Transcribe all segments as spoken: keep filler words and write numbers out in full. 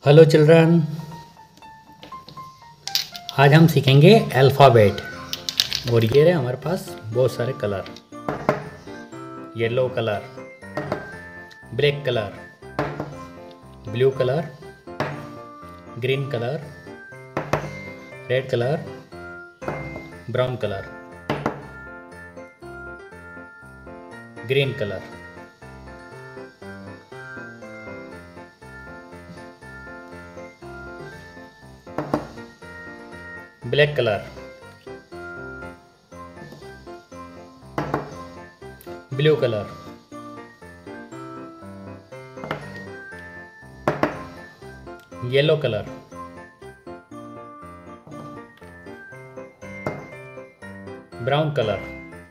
Hello children, आज हम सीखेंगे अल्फ़ाबेट। और ये रहे हमारे पास बहुत सारे colour. Yellow colour, black colour, blue colour, green colour, red colour, brown colour, green colour, black colour, blue colour, yellow colour, brown colour,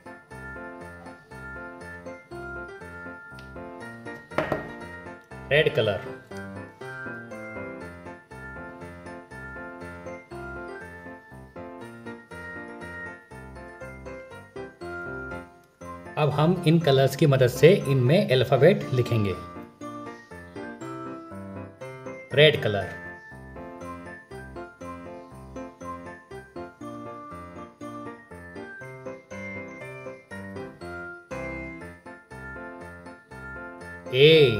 red colour, अब हम इन कलर्स की मदद से इनमें अल्फ़ाबेट लिखेंगे। Red colour, A,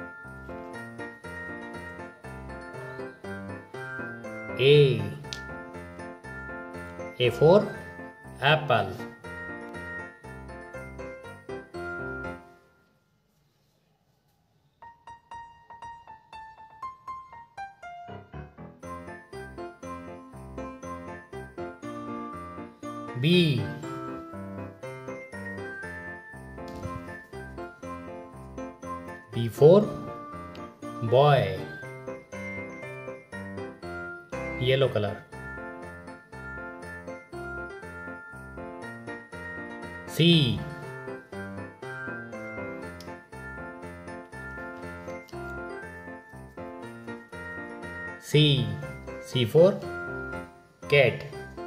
A, A for apple, B, B for boy, yellow color, C, C, C for cat,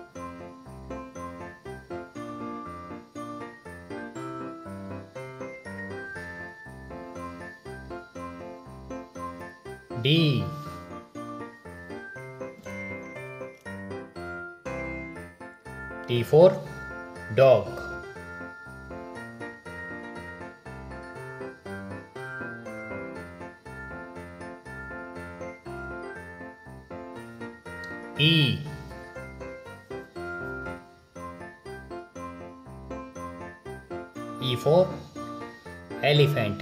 D, D for dog, E, E for elephant,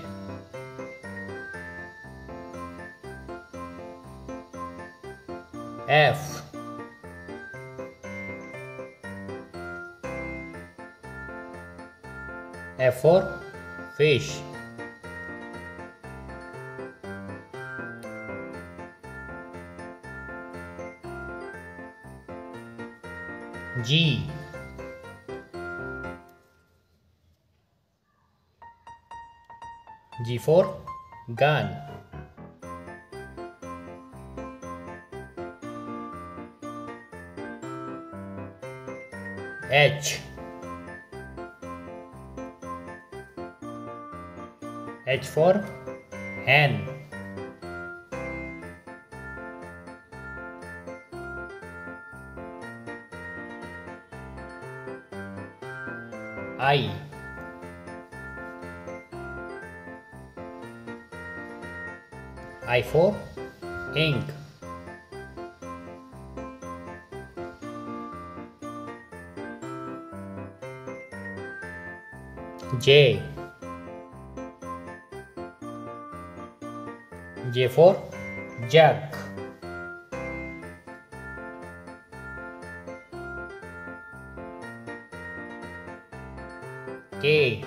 F, F for fish, G, G for gun, H, H for hen, I, I for ink, J, J for jug, K,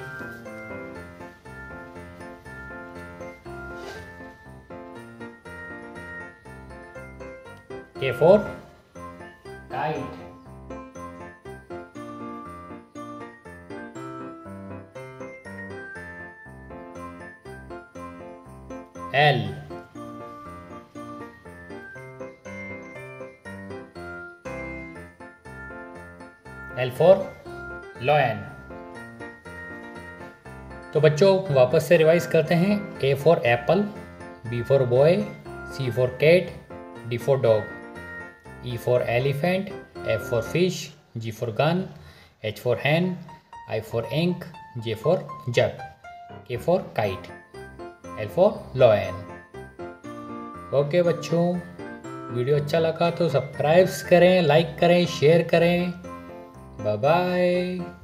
K for kite, L, L for lion। तो बच्चों वापस से revise करते हैं। A for apple, B for boy, C for cat, D for dog. E for elephant. F for fish. G for gun. H for hen. I for ink. J for jug. K for kite. L for lion. Okay बच्चों, video अच्छा लगा तो subscribe करें, like करें, share करें। Bye bye.